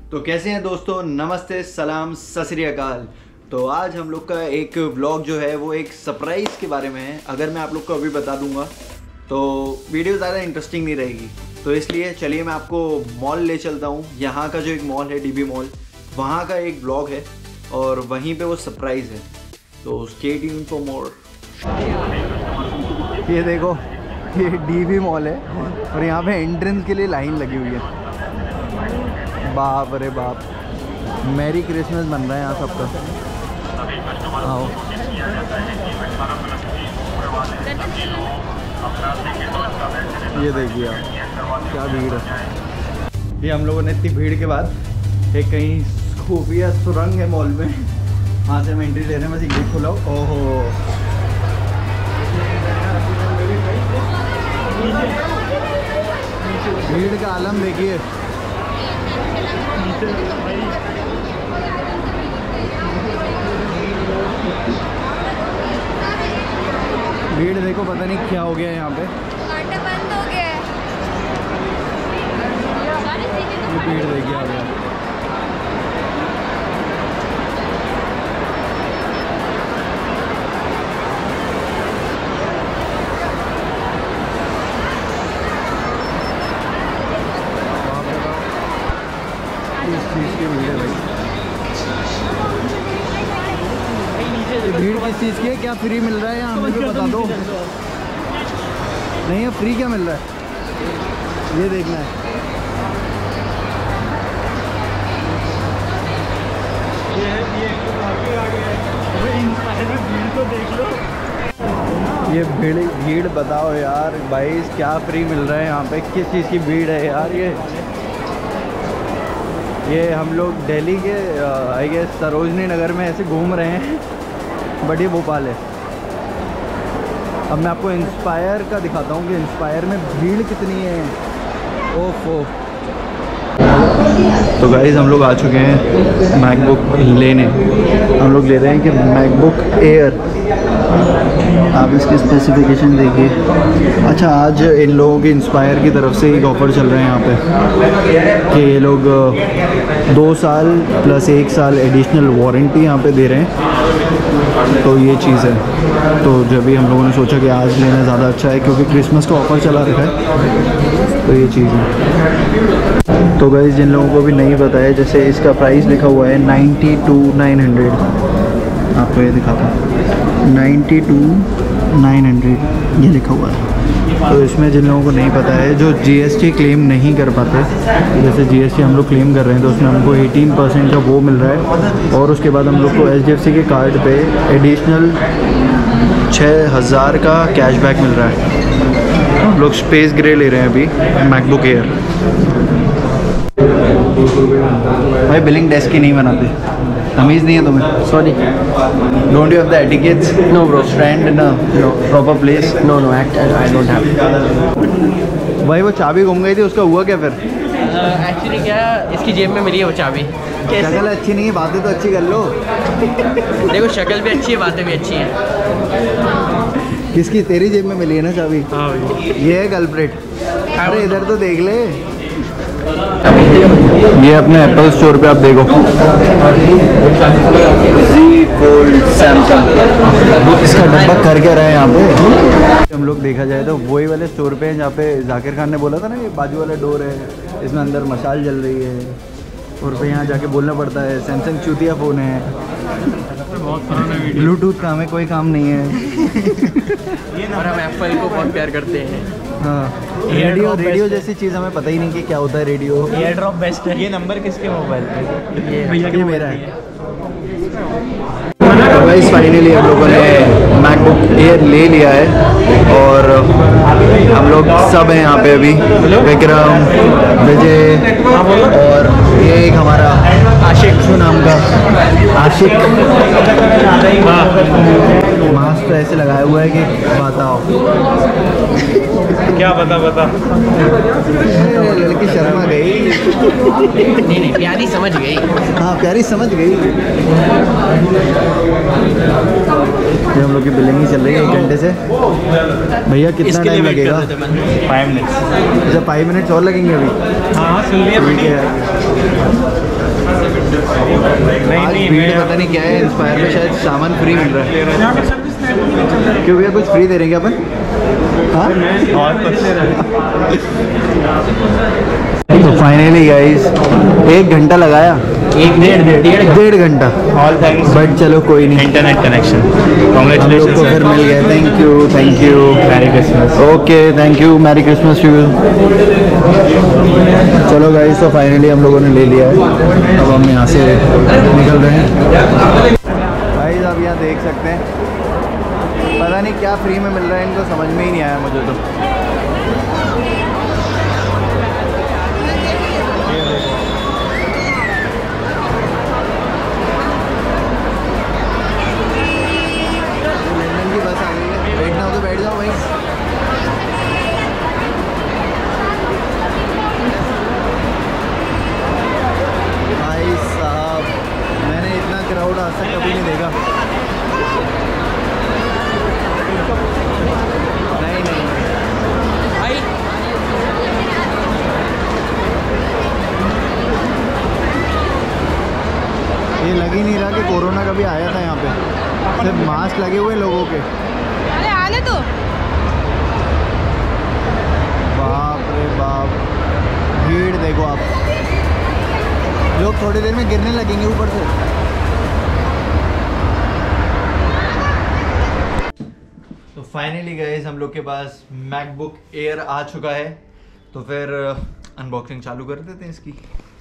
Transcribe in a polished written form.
तो कैसे हैं दोस्तों, नमस्ते, सलाम, सत श्री अकाल। तो आज हम लोग का एक व्लॉग जो है वो एक सरप्राइज़ के बारे में है। अगर मैं आप लोग को अभी बता दूंगा तो वीडियो ज़्यादा इंटरेस्टिंग नहीं रहेगी, तो इसलिए चलिए मैं आपको मॉल ले चलता हूँ। यहाँ का जो एक मॉल है डीबी मॉल, वहाँ का एक व्लॉग है और वहीं पे वो सरप्राइज़ है। तो स्टे ट्यून्ड फॉर मोर। ये देखो, ये डीबी मॉल है और यहाँ पे एंट्रेंस के लिए लाइन लगी हुई है। बाप रे बाप, मैरी क्रिसमस बन रहा है यहाँ सबका। आओ, ये देखिए आप, क्या भीड़ है। ये हम लोगों ने इतनी भीड़ के बाद एक कहीं खुफिया सुरंग है मॉल में, वहाँ से हम एंट्री ले रहे हैं। बस एक गेट खुलाओ। ओहो, भीड़ का आलम देखिए। भीड़ देखो, पता नहीं क्या हो गया यहाँ पे, बंद हो गया है। ये भीड़ देखिए आ गया। इस चीज़ की भीड़ है भाई। भीड़ किस चीज़ की है? क्या फ्री मिल रहा है यहाँ, मुझे बता दो। नहीं है फ्री, क्या मिल रहा है ये देखना है। ये भीड़ बताओ यार भाई, क्या फ्री मिल रहा है यहाँ पे? किस चीज़ की भीड़ है यार? ये हम लोग दिल्ली के आई गेस सरोजनी नगर में ऐसे घूम रहे हैं, बट ये भोपाल है। अब मैं आपको इंस्पायर का दिखाता हूँ कि इंस्पायर में भीड़ कितनी है। ओफो। तो गाइज़ हम लोग आ चुके हैं मैकबुक लेने। हम लोग ले रहे हैं कि मैकबुक एयर। आप इसकी स्पेसिफिकेशन देखिए। अच्छा, आज इन लोगों की इंस्पायर की तरफ से एक ऑफ़र चल रहा है यहाँ पे कि ये लोग 2 साल प्लस 1 साल एडिशनल वारंटी यहाँ पे दे रहे हैं। तो ये चीज़ है। तो जब भी हम लोगों ने सोचा कि आज लेना ज़्यादा अच्छा है क्योंकि क्रिसमस का ऑफ़र चला रखा है, तो ये चीज़ है। तो गाइस जिन लोगों को भी नहीं पता है, जैसे इसका प्राइस लिखा हुआ है 92,900। आपको ये दिखाता हूँ, 92,900 ये लिखा हुआ है। तो इसमें जिन लोगों को नहीं पता है, जो जीएसटी क्लेम नहीं कर पाते, जैसे जीएसटी हम लोग क्लेम कर रहे हैं तो उसमें हमको 18% का वो मिल रहा है। और उसके बाद हम लोग को एचडीएफसी के कार्ड पे एडिशनल 6,000 का कैशबैक मिल रहा है। हम लोग स्पेस ग्रे ले रहे हैं अभी, मैकबुक एयर। भाई बिलिंग डेस्क ही नहीं बनाते, तमीज़ नहीं है तुम्हें? Sorry, don't you have the etiquettes? No bro. Stand in a proper place? No, I don't have. भाई वो चाबी गुम गई थी, उसका हुआ क्या फिर? एक्चुअली क्या, इसकी जेब में मिली है वो चाबी। शक्ल अच्छी नहीं है, बातें तो अच्छी कर लो। देखो शक्ल भी अच्छी है, बातें भी अच्छी हैं। किसकी? तेरी जेब में मिली है ना चाबी? हाँ भाई। ये है कल्प्रिट। अरे इधर तो देख ले। ये अपने एप्पल स्टोर पे आप देखो, सैमसंग, इसका डब्बा कर क्या रहा है यहाँ पे। हम लोग देखा जाए तो वही वाले स्टोर पे हैं जहाँ पे जाकिर खान ने बोला था ना, ये बाजू वाला डोर है, इसमें अंदर मशाल जल रही है और फिर यहाँ जाके बोलना पड़ता है सैमसंग चूतिया फ़ोन है, ब्लूटूथ काम है, कोई काम नहीं है। और हम एप्पल को बहुत प्यार करते हैं। हाँ, रेडियो जैसी चीज़ हमें पता ही नहीं कि क्या होता है रेडियो। एयर ड्रॉप बेस्ट है। ये नंबर किसके मोबाइल पे? ये मेरा है। तो गाइस फाइनली हम लोगों ने मैकबुक एयर ले लिया है और हम लोग सब हैं यहाँ पे अभी, विक्रम, विजय और ये एक हमारा आशिक नाम का आशिक। मास्क तो ऐसे लगाया हुआ है कि बताओ क्या बता लड़की शर्मा गई। नहीं प्यारी समझ गई। हाँ प्यारी समझ गई। ये हम लोग की बिलिंग ही चल रही है 1 घंटे से। भैया कितना टाइम लगेगा? 5 मिनट्स। अच्छा 5 मिनट्स और लगेंगे अभी? हाँ सुन लिया। ठीक है। आज भीड़ पता नहीं क्या है, इंस्पायर में शायद सामान फ्री मिल रहा है। क्यों भैया कुछ फ्री दे रहे हैं क्या अपन? हाँ और तो फाइनली गाइस 1 घंटा लगाया, 1.5 घंटा ऑल थैंक्स बट चलो कोई नहीं, इंटरनेट कनेक्शन। हम लोग को कांग्रेचुलेशंस फिर मिल गया। Thank you merry Christmas. Okay thank you, merry Christmas to you. चलो गाइस तो फाइनली हम लोगों ने ले लिया है, अब हम यहाँ से निकल रहे हैं। गाइस आप यहाँ देख सकते हैं, पता नहीं क्या फ्री में मिल रहा है, इनको समझ में ही नहीं आया मुझे तो। लंदन की बस आ गई है, बैठना हो तो बैठ जाओ भाई। भाई साहब मैंने इतना क्राउड आज तक कभी नहीं देखा। नहीं नहीं ये लग ही नहीं रहा कि कोरोना कभी आया था यहाँ पे, सिर्फ मास्क लगे हुए लोगों के। अरे आने तो बाप रे बाप, भीड़ देखो आप, लोग थोड़ी देर में गिरने लगेंगे ऊपर से। तो फाइनली गाइस हम लोग के पास मैकबुक एयर आ चुका है, तो फिर अनबॉक्सिंग चालू कर देते हैं इसकी।